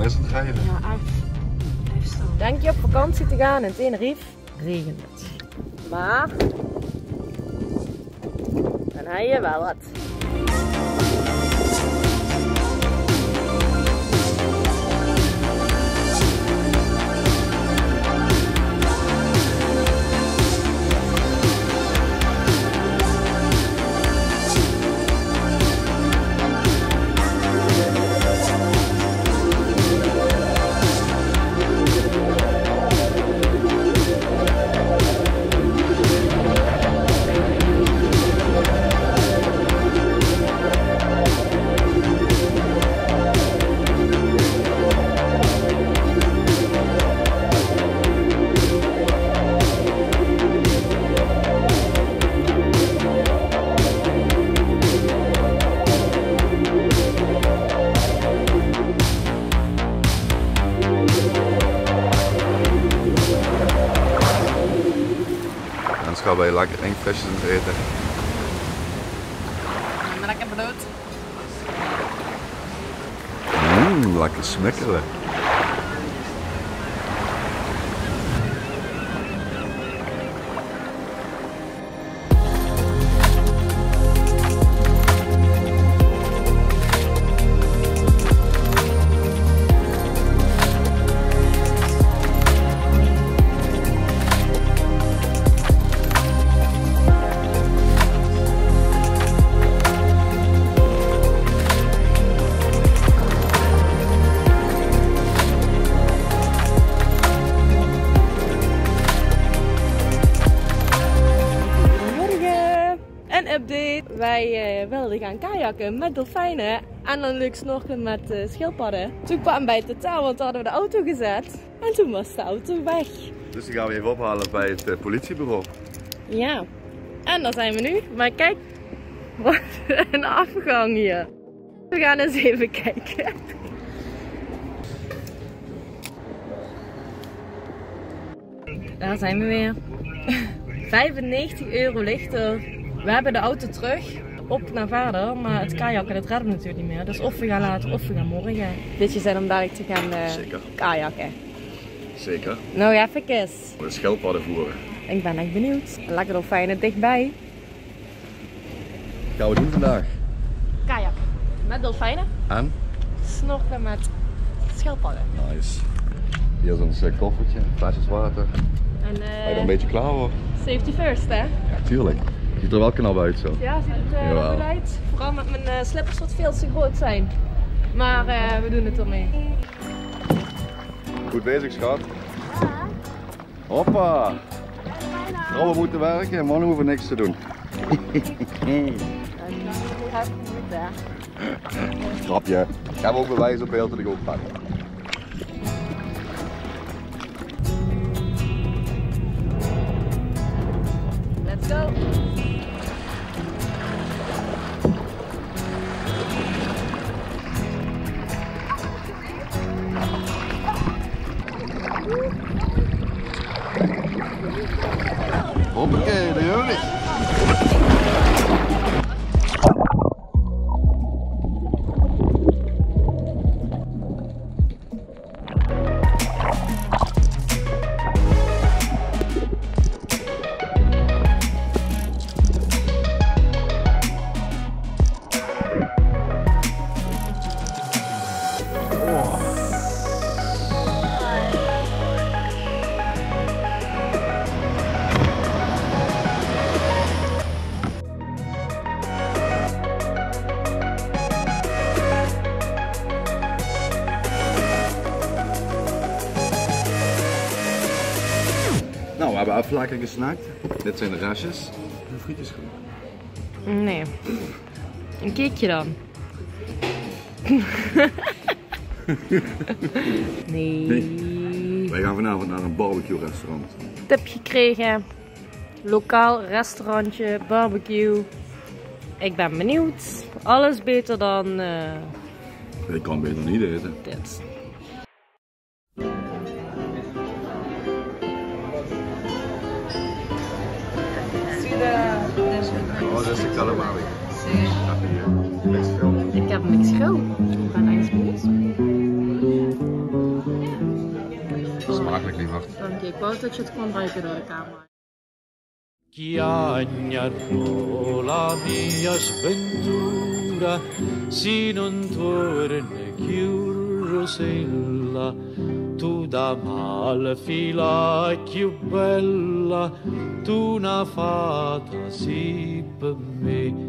is het rijden. Ja, echt. Denk je op vakantie te gaan in Tenerife, regent het. Maar dan heb je wel wat. Gaan wij lekker enkflesjes aan het eten. Maar lekker brood. Lekker smekkelen. Update. Wij wilden gaan kajakken met dolfijnen en dan leuk snorkelen met schildpadden. Toen kwamen wij het totaal, want toen hadden we de auto gezet en toen was de auto weg. Dus die gaan we even ophalen bij het politiebureau. Ja, en daar zijn we nu. Maar kijk, wat een afgang hier. We gaan eens even kijken. Daar zijn we weer. 95 euro ligt er. We hebben de auto terug, op naar vader, maar het kajakken dat redden we natuurlijk niet meer. Dus of we gaan later of we gaan morgen. Dit je zijn om dadelijk te gaan kajakken. Zeker. Nou ja, even eens. Voor de schildpadden voeren. Ik ben echt benieuwd. Lekker dolfijnen dichtbij. Wat gaan we doen vandaag? Kajakken. Met dolfijnen. En? Snorkelen met schildpadden. Nice. Hier is ons koffertje, flesjes water. En, ben je er een beetje klaar voor? Safety first, hè? Ja, tuurlijk. Ziet er wel knap uit zo. Ja, ziet het er wel goed uit. Vooral met mijn slippers wat veel te groot zijn. Maar we doen het ermee. Goed bezig, schat. Ja. Hoppa. Vrouwen moeten werken, mannen hoeven niks te doen. Grapje. Ik heb ook bewijs op beeld dat ik ook pak. Let's go! Hoppakee, daar gaan we. Nou, we hebben even lekker gesnackt. Dit zijn de restjes. En frietjes genomen. Nee. Een cakeje dan. Nee. Wij gaan vanavond naar een barbecue restaurant. Tip gekregen. Lokaal restaurantje, barbecue. Ik ben benieuwd. Alles beter dan Ik kan beter niet eten. dit. Oh, dat is de calamari. Ik heb niks gauw. Ik ben echt benieuwd. Smakelijk, lieverd. Dank je. Ik wou dat je het kon ruiken door de camera. Chiagnarò la mia sventura, si non torna più Rosella, tu da malfila più bella, tu una fata sì per me.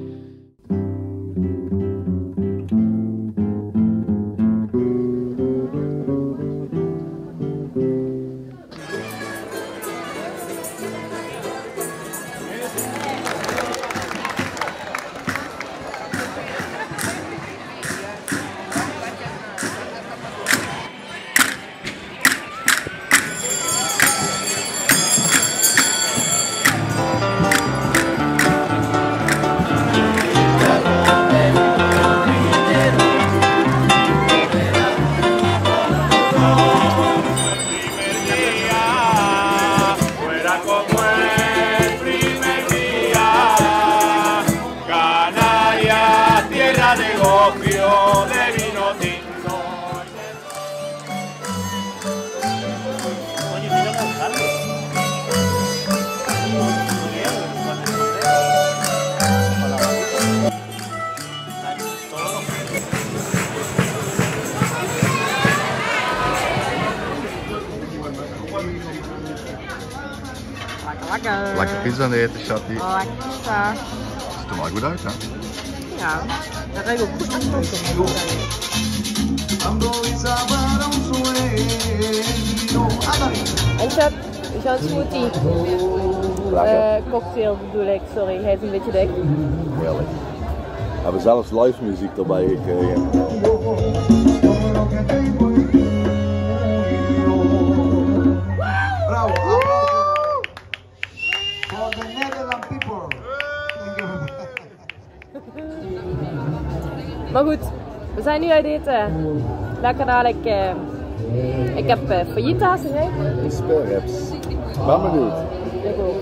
Lekker pizza aan de eten, Shatti. Oh, lekker pizza. Ziet er wel goed uit, hè? Ja, dat ruikt ook goed naar smoken. En Chad, is jouw smoothie? Cocktail bedoel ik, sorry, hij is een beetje dik. Heerlijk. We hebben zelfs live muziek erbij gekregen. Bravo! For the Netherlands people. Thank you. Maar goed, we zijn nu uit eten. Lekker dadelijk. Ik heb fajitas en jij? Sperrips. Ben benieuwd. Ik ook.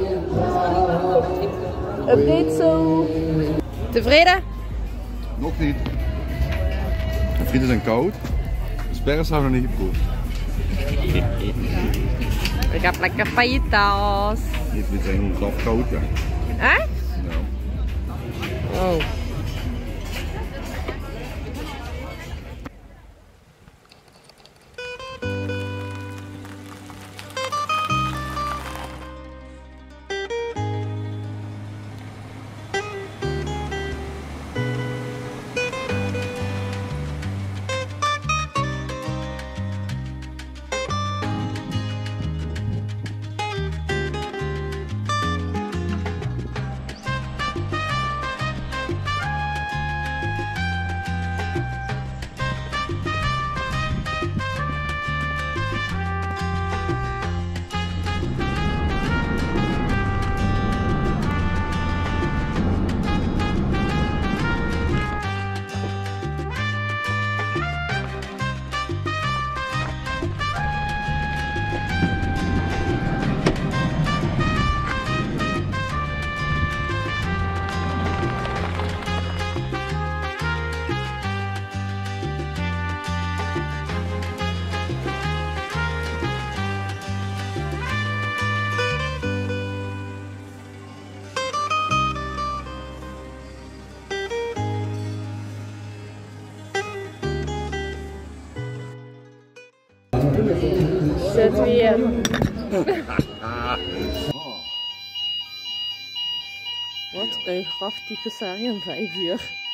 Update zo. Tevreden? Nog niet. De frieten zijn koud. De sperrips hebben we nog niet geproefd. Ik heb lekker fajitas. Die zijn nog koud, ja. Echt? Ja. Oh. Zet weer. Wat een graftype serie om 5 uur.